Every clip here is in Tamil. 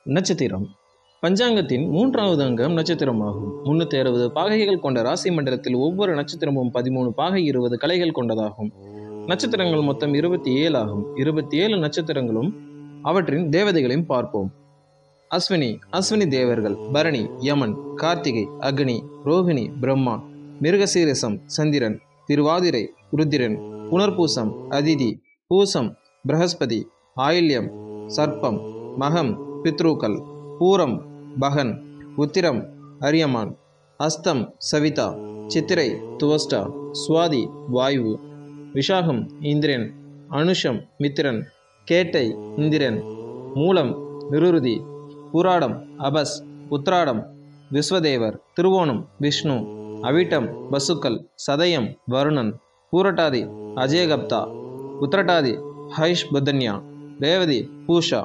நட்சத்திரம் பஞ்சாங்கத்தின் மூன்றாவது அங்கம் நட்சத்திரமாகும். 360 பாகைகள் கொண்ட ராசி மண்டலத்தில் ஒவ்வொரு நட்சத்திரமும் 13 பாகை 20 கலைகள் கொண்டதாகும். நட்சத்திரங்கள் மொத்தம் 27 ஆகும். 27 நட்சத்திரங்களும் அவற்றின் தேவதைகளையும் பார்ப்போம். அஸ்வினி அஸ்வினி தேவர்கள்: பரணி யமன், கார்த்திகை அக்னி, ரோகிணி பிரம்மா, மிருகசீரிசம் சந்திரன், திருவாதிரை ருத்திரன், புனர்பூசம் அதிதி, பூசம் பிரகஸ்பதி, ஆயில்யம் சர்ப்பம், மகம் பித்ருக்கள், பூரம் பகன், உத்திரம் அரியமான், அஸ்தம் சவிதா, சித்திரை துவஸ்டா, சுவாதி வாயு, விஷாகம் இந்திரன், அனுஷம் மித்திரன், கேட்டை இந்திரன், மூலம் நிருருதி, பூராடம் அபஸ், உத்ராடம் விஸ்வதேவர், திருவோணம் விஷ்ணு, அவிட்டம் வசுக்கள், சதயம் வருணன், பூரட்டாதி அஜயகப்தா, உத்திரட்டாதி ஹைஷ் புதன்யா, ரேவதி பூஷா.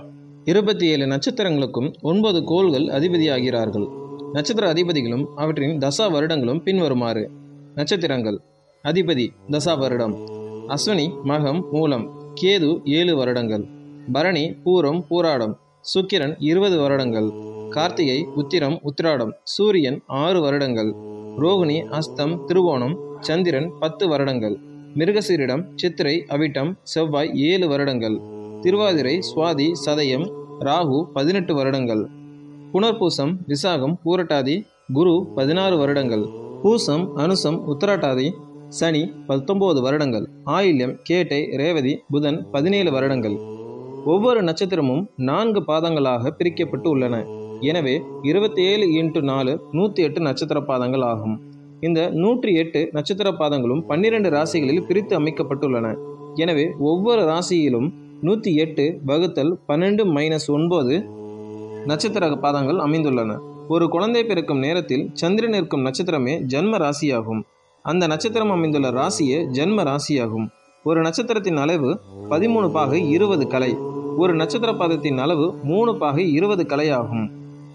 27 நட்சத்திரங்களுக்கும் 9 கோள்கள் அதிபதியாகிறார்கள். நட்சத்திர அதிபதிகளும் அவற்றின் தசா வருடங்களும் பின்வருமாறு. நட்சத்திரங்கள் அதிபதி தசா வருடம்: அஸ்வினி மகம் மூலம் கேது 7 வருடங்கள், பரணி பூரம் பூராடம் சுக்கிரன் 20 வருடங்கள், கார்த்திகை உத்திரம் உத்திராடம் சூரியன் 6 வருடங்கள், ரோகிணி அஸ்தம் திருவோணம் சந்திரன் 10 வருடங்கள், மிருகசீரிடம் சித்திரை அவிட்டம் செவ்வாய் 7 வருடங்கள், திருவாதிரை சுவாதி சதயம் ராகு 18 வருடங்கள், புனர்பூசம் விசாகம் பூரட்டாதி குரு 16 வருடங்கள், பூசம் அனுசம் உத்திரட்டாதி சனி 19 வருடங்கள், ஆயில்யம் கேட்டை ரேவதி புதன் 17 வருடங்கள். ஒவ்வொரு நட்சத்திரமும் 4 பாதங்களாக பிரிக்கப்பட்டு உள்ளன. எனவே 27 × 4 108 நட்சத்திர பாதங்கள் ஆகும். இந்த 108 நட்சத்திர பாதங்களும் 12 ராசிகளில் பிரித்து அமைக்கப்பட்டுள்ளன. எனவே ஒவ்வொரு ராசியிலும் 108 ÷ 12 - 9 நட்சத்திர பாதங்கள் அமைந்துள்ளன. ஒரு குழந்தை பிறக்கும் நேரத்தில் சந்திரன் இருக்கும் நட்சத்திரமே ஜன்ம ராசியாகும். அந்த நட்சத்திரம் அமைந்துள்ள ராசியே ஜன்ம ராசியாகும். ஒரு நட்சத்திரத்தின் அளவு 13 பாகை 20 கலை. ஒரு நட்சத்திர பாதத்தின் அளவு 3 பாகை 20 கலை ஆகும்.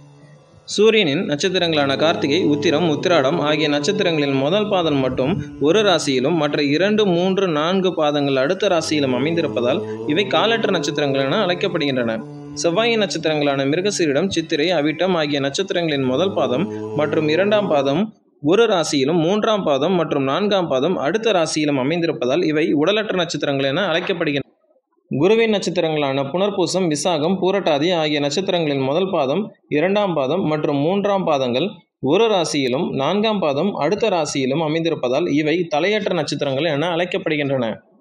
சூரியனின் நட்சத்திரங்களான கார்த்திகை உத்திரம் உத்திராடம் ஆகிய நட்சத்திரங்களின் முதல் பாதம் மட்டும் ஒரு ராசியிலும் மற்ற 2, 3, 4 பாதங்கள் அடுத்த ராசியிலும் அமைந்திருப்பதால் இவை காலற்ற நட்சத்திரங்கள் என அழைக்கப்படுகின்றன. செவ்வாயின் நட்சத்திரங்களான மிருகசீரிடம் சித்திரை அவிட்டம் ஆகிய நட்சத்திரங்களின் முதல் பாதம் மற்றும் 2ஆம் பாதம் ஒரு ராசியிலும் 3ஆம் பாதம் மற்றும் 4ஆம் பாதம் அடுத்த ராசியிலும் அமைந்திருப்பதால் இவை உடலற்ற நட்சத்திரங்கள் என அழைக்கப்படுகின்றன. குருவின் நட்சத்திரங்களான புனர்பூசம் விசாகம் பூரட்டாதி ஆகிய நட்சத்திரங்களின் முதல் பாதம் 2ஆம் பாதம் மற்றும் 3ஆம் பாதங்கள் ஒரு ராசியிலும் 4ஆம் பாதம் அடுத்த ராசியிலும் அமைந்திருப்பதால் இவை தலையற்ற நட்சத்திரங்கள் என அழைக்கப்படுகின்றன.